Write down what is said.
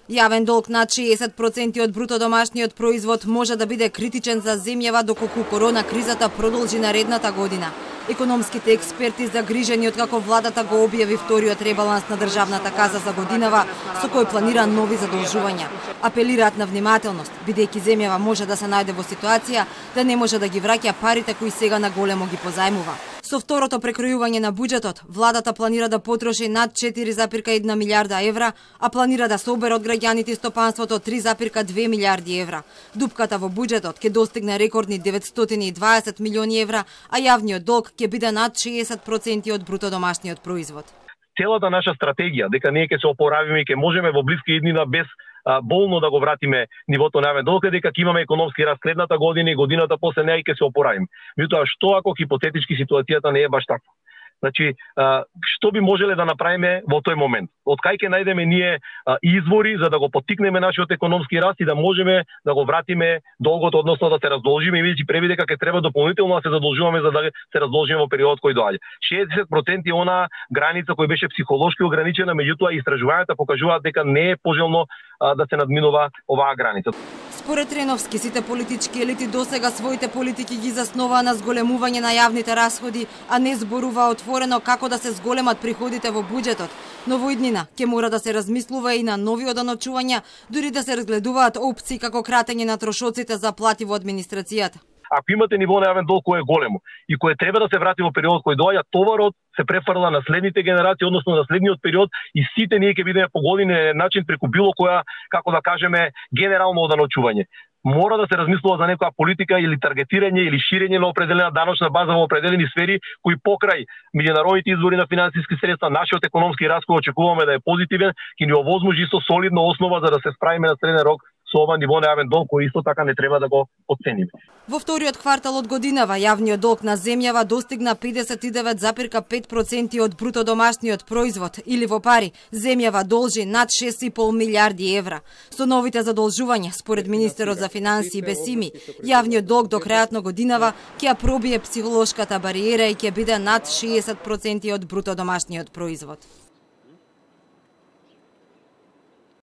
Јавен долг над 60% од бруто домашниот производ може да биде критичен за земјава доколку корона кризата продолжи наредната година. Економските експерти загрижени откако владата го објави вториот ребаланс на државната каза за годинава, со кој планира нови задолжувања. Апелираат на внимателност, бидејќи земјава може да се најде во ситуација да не може да ги враќа парите кои сега на големо ги позајмува. Со второто прекројување на буџетот, владата планира да потроши над 4,1 милиарда евра, а планира да собере од граѓаните и стопанството 3,2 милиарди евра. Дупката во буџетот ќе достигне рекордни 920 милиони евра, а јавниот долг ќе биде над 60% од бруто домашниот производ. Целата наша стратегија дека ние ќе се опоравиме и ќе можеме во блиски иднина без болно да го вратиме нивото на јавен долг, дека ќе имаме економски раст следната година и годината после неа и ќе се опоравиме. Меѓутоа, што ако хипотетички ситуацијата не е баш таква? Значи, што би можеле да направиме во тој момент? Од кај ќе најдеме ние извори за да го поттикнеме нашиот економски раст и да можеме да го вратиме долгот, односно да се раздолжиме, види преви дека ќе треба дополнително да се задолжуваме за да се раздолжиме во периодот кој доаѓа. 60% е она граница која беше психолошки ограничена, меѓутоа истражувањата покажуваат дека не е пожелно да се надминува оваа граница. Според Реновски, сите политички елити досега своите политики ги засноваа на зголемување на јавните расходи, а не зборува отворено како да се зголемат приходите во буџетот. Но во иднина ќе мора да се размислува и на нови оданочувања, дури да се разгледуваат опции како кратење на трошоците за плати во администрацијата. Ако имате ниво на јавен долг кој е големо и кој треба да се врати во периодот кој доаѓа, товарот се префрла на следните генерации, односно на следниот период, и сите ние ќе бидеме погодени начин преку било која, како да кажеме, генерално оданочување. Мора да се размислува за некоја политика или таргетирање или ширење на определена даночна база во определени сфери кои покрај меѓународните извори на финансиски средства, нашиот економски раст кој очекуваме да е позитивен, ќе ни овозможи со солидна основа за да се справиме на среден рок со ова ниво на јавен долг кој исто така не треба да го потцениме. Во вториот квартал од годинава јавниот долг на земјава достигна 59,5% од бруто домашниот производ, или во пари, земјава должи над 6,5 милиарди евра. Со новите задолжувања, според министерот за финансии Бесими, јавниот долг до крајот на годинава ќе ја пробие психолошката бариера и ќе биде над 60% од бруто домашниот производ.